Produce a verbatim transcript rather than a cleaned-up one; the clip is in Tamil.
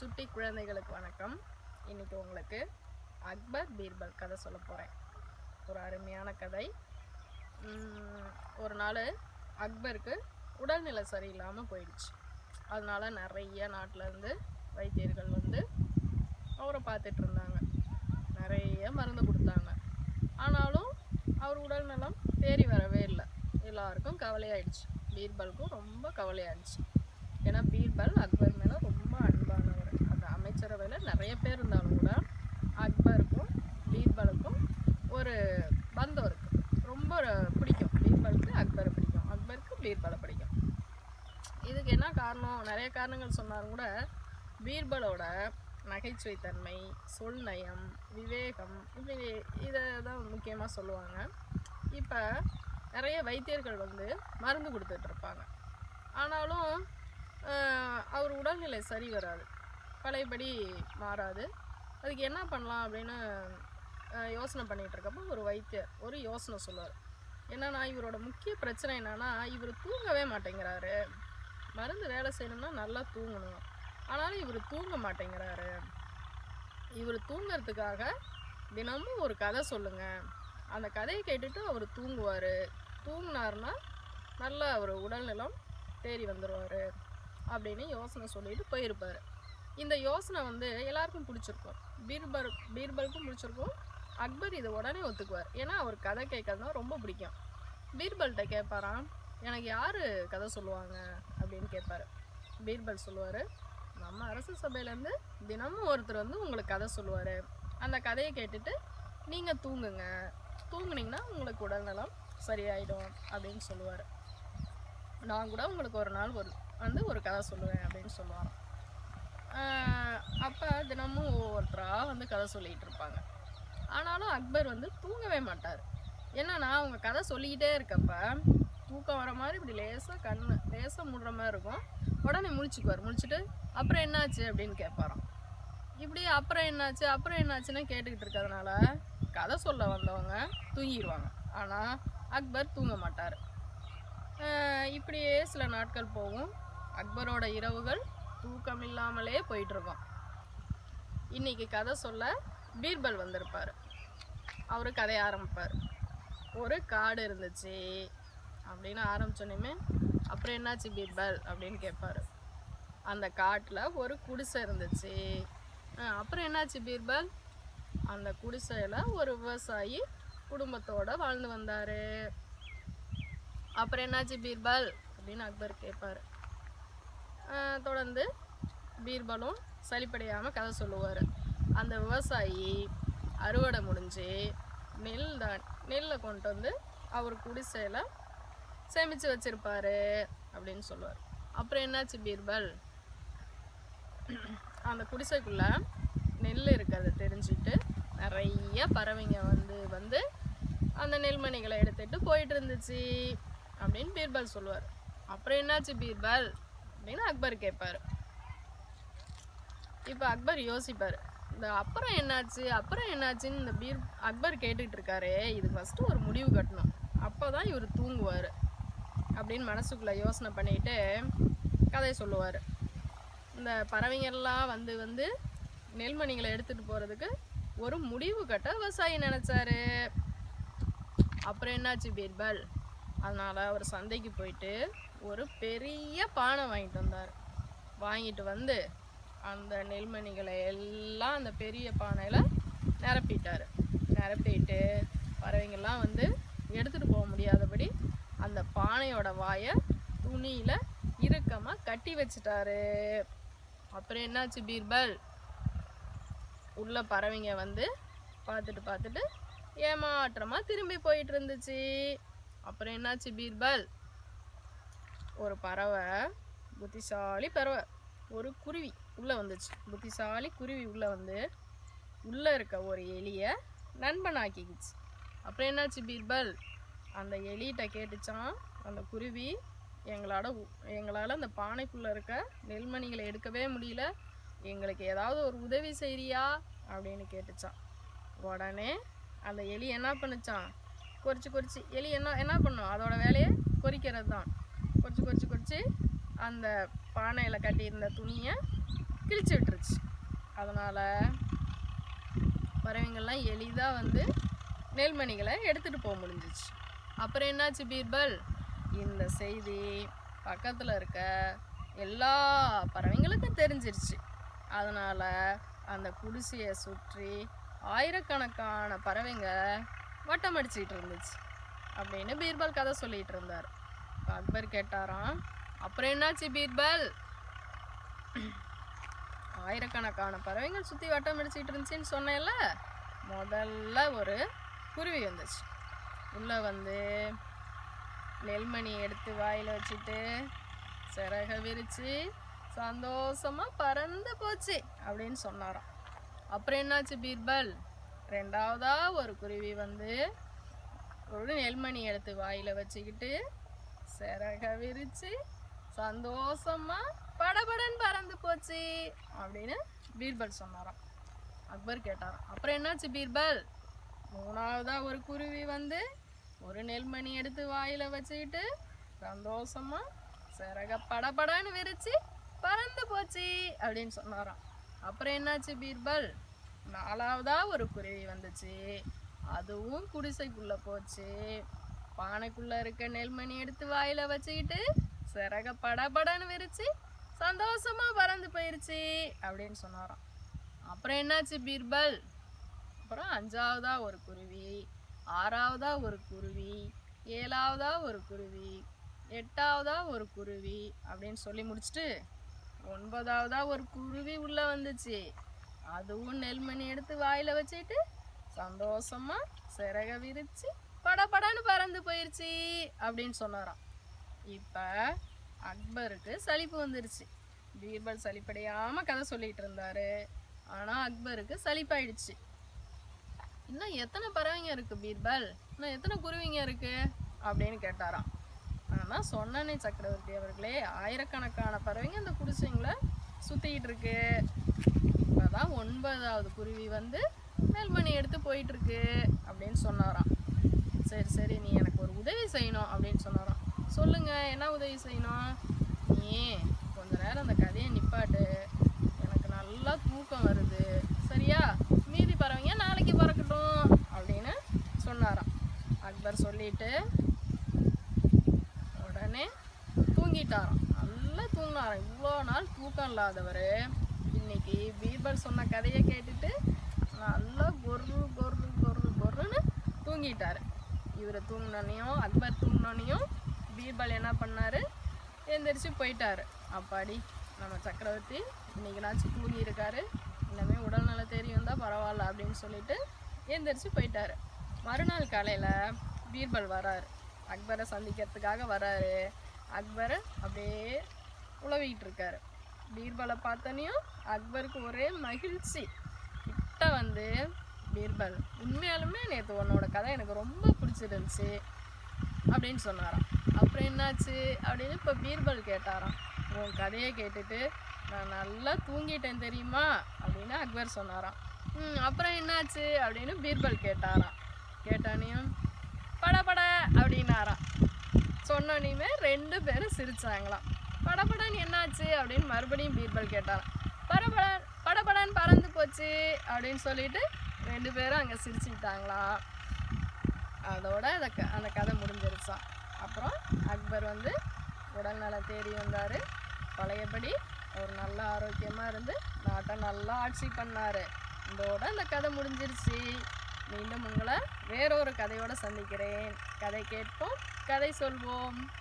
சுட்டி குழந்தைகளுக்கு வணக்கம். இன்னைக்கு உங்களுக்கு அக்பர் பீர்பல் கதை சொல்ல போகிறேன். ஒரு அருமையான கதை. ஒரு நாள் அக்பருக்கு உடல்நிலை சரியில்லாமல் போயிடுச்சு. அதனால நிறைய நாட்டிலேருந்து வைத்தியர்கள் வந்து அவரை பார்த்துட்டு இருந்தாங்க. நிறைய மருந்து கொடுத்தாங்க. ஆனாலும் அவர் உடல்நலம் தேறி வரவே இல்லை. எல்லாருக்கும் கவலையாயிடுச்சு. பீர்பலுக்கும் ரொம்ப கவலையாயிடுச்சு. ஏன்னா பீர்பல் அக்பர் மேலே ரொம்ப அன்பானவர். அந்த அமைச்சரவையில் நிறைய பேர் இருந்தாலும் கூட அக்பருக்கும் பீர்பலுக்கும் ஒரு பந்தம் இருக்குது. ரொம்ப பிடிக்கும். பீர்பலுக்கு அக்பரை பிடிக்கும், அக்பருக்கு பீர்பலை பிடிக்கும். இதுக்கு என்ன காரணம்? நிறைய காரணங்கள் சொன்னாலும் கூட பீர்பலோட நகைச்சுவைத்தன்மை, சொல் நயம், விவேகம், இப்படி இதை தான் முக்கியமாக சொல்லுவாங்க. இப்போ நிறைய வைத்தியர்கள் வந்து மருந்து கொடுத்துட்ருப்பாங்க. ஆனாலும் அவர் உடல்நிலை சரி வராது, பழையபடி மாறாது. அதுக்கு என்ன பண்ணலாம் அப்படின்னு யோசனை பண்ணிகிட்ருக்கப்போ ஒரு வைத்தியர் ஒரு யோசனை சொல்லுவார். என்னன்னா, இவரோட முக்கிய பிரச்சனை என்னென்னா, இவர் தூங்கவே மாட்டேங்கிறாரு. மருந்து வேலை செய்யணும்னா நல்லா தூங்கணும், ஆனாலும் இவர் தூங்க மாட்டேங்கிறாரு. இவர் தூங்கிறதுக்காக தினமும் ஒரு கதை சொல்லுங்கள். அந்த கதையை கேட்டுட்டு அவர் தூங்குவார். தூங்கினார்னா நல்லா அவர் உடல்நலம் தேறி வந்துடுவார் அப்படின்னு யோசனை சொல்லிட்டு போயிருப்பார். இந்த யோசனை வந்து எல்லாருக்கும் பிடிச்சிருக்கும். பீர்பல் பீர்பலுக்கும் பிடிச்சிருக்கும். அக்பர் இதை உடனே ஒத்துக்குவார். ஏன்னா அவர் கதை கேட்கறதுனா ரொம்ப பிடிக்கும். பீர்பல்கிட்ட கேட்பாராம், எனக்கு யார் கதை சொல்லுவாங்க அப்படின்னு கேட்பார். பீர்பல் சொல்லுவார், நம்ம அரசு சபையிலேருந்து தினமும் ஒருத்தர் வந்து உங்களுக்கு கதை சொல்லுவார். அந்த கதையை கேட்டுட்டு நீங்கள் தூங்குங்க, தூங்குனீங்கன்னா உங்களுக்கு உடல்நலம் சரியாயிடும் அப்படின்னு சொல்லுவார். நான் கூட உங்களுக்கு ஒரு நாள் ஒரு வந்து ஒரு கதை சொல்லுவேன் அப்படின்னு சொல்லுவார். அப்போ தினமும் ஒவ்வொருத்தராக வந்து கதை சொல்லிகிட்டு இருப்பாங்க. ஆனாலும் அக்பர் வந்து தூங்கவே மாட்டார். என்னன்னா, அவங்க கதை சொல்லிக்கிட்டே இருக்கப்ப தூக்கம் வர மாதிரி இப்படி லேசாக கண்ணு லேசாக மூடுற மாதிரி இருக்கும். உடனே முழிச்சுக்குவார். முழிச்சுட்டு அப்புறம் என்னாச்சு அப்படின்னு கேட்பாராம். இப்படி அப்புறம் என்னாச்சு அப்புறம் என்னாச்சுன்னு கேட்டுக்கிட்டு இருக்கிறதுனால கதை சொல்ல வந்தவங்க தூங்கிடுவாங்க. ஆனால் அக்பர் தூங்க மாட்டார். இப்படியே சில நாட்கள் போகும். அக்பரோட இரவுகள் தூக்கம் இல்லாமலே போயிட்டுருக்கோம். இன்றைக்கி கதை சொல்ல பீர்பல் வந்திருப்பார். அவர் கதையை ஆரம்பிப்பார். ஒரு காடு இருந்துச்சு அப்படின்னு ஆரம்பிச்சோன்னே அப்புறம் என்னாச்சு பீர்பல் அப்படின்னு கேட்பார். அந்த காட்டில் ஒரு குடிசை இருந்துச்சு. அப்புறம் என்னாச்சு பீர்பல்? அந்த குடிசையில் ஒரு விவசாயி குடும்பத்தோடு வாழ்ந்து வந்தார். அப்புறம் என்னாச்சு பீர்பல் அப்படின்னு அக்பர் கேட்பார். தொடர்ந்து பீர்பலும் சளிப்படையாமல் கதை சொல்லுவார். அந்த விவசாயி அறுவடை முடிஞ்சு நெல் தான் நெல்லை கொண்டு வந்து அவர் குடிசையில் சேமித்து வச்சுருப்பார் அப்படின்னு சொல்லுவார். அப்புறம் என்னாச்சு பீர்பல்? அந்த குடிசைக்குள்ளே நெல் இருக்கிறத தெரிஞ்சுட்டு நிறைய பறவைங்க வந்து வந்து அந்த நெல்மணிகளை எடுத்துகிட்டு போயிட்டு இருந்துச்சு அப்படின்னு பீர்பல் சொல்லுவார். அப்புறம் என்னாச்சு பீர்பல் அப்படின்னு அக்பர் கேட்பார். இப்போ அக்பர் யோசிப்பார். இந்த அப்புறம் என்னாச்சு அப்புறம் என்னாச்சுன்னு இந்த பீர் அக்பர் கேட்டுக்கிட்டு இருக்காரு. இது ஃபஸ்ட்டு ஒரு முடிவு கட்டணும், அப்போ தான் இவர் தூங்குவார் அப்படின்னு மனசுக்குள்ளே யோசனை பண்ணிட்டு கதையை சொல்லுவார். இந்த பறவைங்கள்லாம் வந்து வந்து நெல்மணிகளை எடுத்துகிட்டு போகிறதுக்கு ஒரு முடிவு கட்ட விவசாயி நினச்சாரு. அப்புறம் என்னாச்சு பீர்பல்? அதனால் அவர் சந்தைக்கு போயிட்டு ஒரு பெரிய பானை வாங்கிட்டு வந்தார். வாங்கிட்டு வந்து அந்த நெல்மணிகளை எல்லாம் அந்த பெரிய பானையில் நிரப்பிட்டார். நிரப்பிட்டு பறவைங்கள்லாம் வந்து எடுத்துகிட்டு போக முடியாதபடி அந்த பானையோட வாயை துணியில் இறுக்கமாக கட்டி வச்சிட்டாரு. அப்புறம் என்னாச்சு பீர்பல்? உள்ள பறவைங்க வந்து பார்த்துட்டு பார்த்துட்டு ஏமாற்றமாக திரும்பி போயிட்டு இருந்துச்சு. அப்புறம் என்னாச்சு பீர்பல்? ஒரு பறவை, புத்திசாலி பறவை, ஒரு குருவி உள்ளே வந்துச்சு. புத்திசாலி குருவி உள்ளே வந்து உள்ளே இருக்க ஒரு எலியை நண்பனாக்கிக்கிச்சு. அப்புறம் என்னாச்சு பீர்பல்? அந்த எலிகிட்ட கேட்டுச்சான் அந்த குருவி, எங்களோட எங்களால் அந்த பானைக்குள்ளே இருக்க நெல்மணிகளை எடுக்கவே முடியல, எங்களுக்கு ஏதாவது ஒரு உதவி செய்றியா அப்படின்னு கேட்டுச்சான். உடனே அந்த எலி என்ன பண்ணுச்சான், கொறிச்சு கொறிச்சு எலி என்ன என்ன பண்ணும், அதோட வேலையை கொறிக்கிறது தான். கொறிச்சு கொறிச்சு கொறிச்சு அந்த பானையில் கட்டியிருந்த துணியை கிழிச்சு விட்டுருச்சு. அதனால் பறவைங்கள்லாம் எளிதாக வந்து நெல்மணிகளை எடுத்துகிட்டு போக முடிஞ்சிச்சு. அப்புறம் என்னாச்சு பீர்பல், இந்த செய்தி பக்கத்தில் இருக்க எல்லா பறவைங்களுக்கும் தெரிஞ்சிருச்சு. அதனால் அந்த குடிசையை சுற்றி ஆயிரக்கணக்கான பறவைங்க வட்டம் அடிச்சிட்டு இருந்துச்சு அப்படின்னு பீர்பல் கதை சொல்லிட்டு இருந்தார். அக்பர் கேட்டாராம், அப்புறம் என்னாச்சு பீர்பல்? ஆயிரக்கணக்கான பறவைகள் சுற்றி வட்டம் அடிச்சிட்டு இருந்துச்சுன்னு சொன்னேன்ல, முதல்ல ஒரு குருவி வந்துச்சு. உள்ளே வந்து நெல்மணி எடுத்து வாயில் வச்சுட்டு சிறக விரித்து சந்தோஷமாக பறந்து போச்சு அப்படின்னு சொன்னாராம். அப்புறம் என்னாச்சு பீர்பல்? ரெண்டாவதா ஒரு குருவி வந்து ஒரு நெல்மணி எடுத்து வாயில் வச்சுக்கிட்டு சிறக விரித்து சந்தோஷமாக படபடன்னு பறந்து போச்சு அப்படின்னு பீர்பல் சொன்னாராம். அக்பர் கேட்டாராம், அப்புறம் என்னாச்சு பீர்பல்? மூணாவதா ஒரு குருவி வந்து ஒரு நெல்மணி எடுத்து வாயில் வச்சுக்கிட்டு சந்தோஷமாக சிறக படபடன்னு விரித்து பறந்து போச்சு அப்படின்னு சொன்னாராம். அப்புறம் என்னாச்சு பீர்பல்? நாலாவதா ஒரு குருவி வந்துச்சு. அதுவும் குடிசைக்குள்ளே போச்சு. பானைக்குள்ளே இருக்க நெல்மணி எடுத்து வாயில் வச்சுக்கிட்டு சிறக படபடன்னு விரித்து சந்தோஷமாக பறந்து போயிடுச்சு அப்படின்னு சொன்னாராம். அப்புறம் என்னாச்சு பீர்பல்? அப்புறம் அஞ்சாவதா ஒரு குருவி, ஆறாவதா ஒரு குருவி, ஏழாவதா ஒரு குருவி, எட்டாவதா ஒரு குருவி அப்படின்னு சொல்லி முடிச்சுட்டு ஒன்பதாவதா ஒரு குருவி உள்ளே வந்துச்சு. அதுவும் நெல்மணி எடுத்து வாயில் வச்சுட்டு சந்தோஷமாக சிறக விரித்து படபடன்னு பறந்து போயிடுச்சு அப்படின்னு சொன்னாராம். இப்போ அக்பருக்கு சலிப்பு வந்துருச்சு. பீர்பல் சலிப்படையாமல் கதை சொல்லிகிட்டு இருந்தார். ஆனால் அக்பருக்கு சலிப்பாயிடுச்சு. இன்னும் எத்தனை பறவைங்க இருக்குது பீர்பல்? இன்னும் எத்தனை குருவிங்க இருக்குது அப்படின்னு கேட்டாராம். நான் தான் சொன்னனே சக்கரவர்த்தி அவர்களே, ஆயிரக்கணக்கான பறவைங்க அந்த குடிசைங்களை சுற்றிக்கிட்டு இருக்கு. இப்போ தான் ஒன்பதாவது குருவி வந்து நெல்மணி எடுத்து போயிட்டுருக்கு அப்படின்னு சொன்னாராம். சரி சரி நீ எனக்கு ஒரு உதவி செய்யணும் அப்படின்னு சொன்னாராம். சொல்லுங்கள், என்ன உதவி செய்யணும்? நீ கொஞ்ச நேரம் அந்த கதையை நிப்பாட்டு, எனக்கு நல்லா தூக்கம் வருது, சரியா? மீதி பறவைங்க நாளைக்கு பறக்கட்டும் அப்படின்னு சொன்னாராம். அக்பர் சொல்லிட்டு உடனே தூங்கிட்டாராம். நல்லா தூங்கினாராம். இவ்வளோ நாள் தூக்கம் இல்லாதவர் இன்னைக்கு பீர்பல் சொன்ன கதையை கேட்டுட்டு நல்லா கொர்ரு கொர்ரு கொர்ரு கொர்ருன்னு தூங்கிட்டார். இவர் தூங்கினோனையும் அக்பர் தூங்கினோனையும் பீர்பல் என்ன பண்ணார்? எழுந்திரிச்சு போயிட்டார். அப்பாடி நம்ம சக்கரவர்த்தி இன்னைக்குனாச்சும் தூங்கி இருக்காரு, இன்னமே உடல்நல தெரியும் தான் பரவாயில்ல அப்படின்னு சொல்லிட்டு எழுந்திரிச்சு போயிட்டார். மறுநாள் காலையில் பீர்பல் வராரு, அக்பரை சந்திக்கிறதுக்காக வராரு. அக்பர் அப்படியே உழவிக்கிட்டு இருக்காரு. பீர்பலை பார்த்தனையும் அக்பருக்கு ஒரே மகிழ்ச்சி. கிட்ட வந்து, பீர்பல் உண்மையாலுமே நேற்று உன்னோட கதை எனக்கு ரொம்ப பிடிச்சிருந்துச்சு அப்படின்னு சொன்னாராம். அப்புறம் என்னாச்சு அப்படின்னு இப்போ பீர்பல் கேட்டாராம். உன் கதையை கேட்டுட்டு நான் நல்லா தூங்கிட்டேன் தெரியுமா அப்படின்னு அக்பர் சொன்னாராம். ம் அப்புறம் என்னாச்சு அப்படின்னு பீர்பல் கேட்டாராம். கேட்டானையும் படபட அப்படின்னாராம். சொன்னோனையுமே ரெண்டு பேரும் சிரிச்சாங்களாம். படபடன்னு என்னாச்சு அப்படின்னு மறுபடியும் பீர்பல் கேட்டாராம். படபட படபடன்னு பறந்து போச்சு அப்படின்னு சொல்லிட்டு ரெண்டு பேரும் அங்கே சிரிச்சுக்கிட்டாங்களாம். அதோட அந்த க அந்த கதை முடிஞ்சிருச்சான். அப்புறம் அக்பர் வந்து உடல்நல தேடி வந்தார். பழையபடி ஒரு நல்ல ஆரோக்கியமாக இருந்து நாட்டை நல்லா ஆட்சி பண்ணார். இதோட அந்த கதை முடிஞ்சிருச்சு. மீண்டும் உங்களை வேறொரு கதையோடு சந்திக்கிறேன். கதை கேட்போம், கதை சொல்வோம்.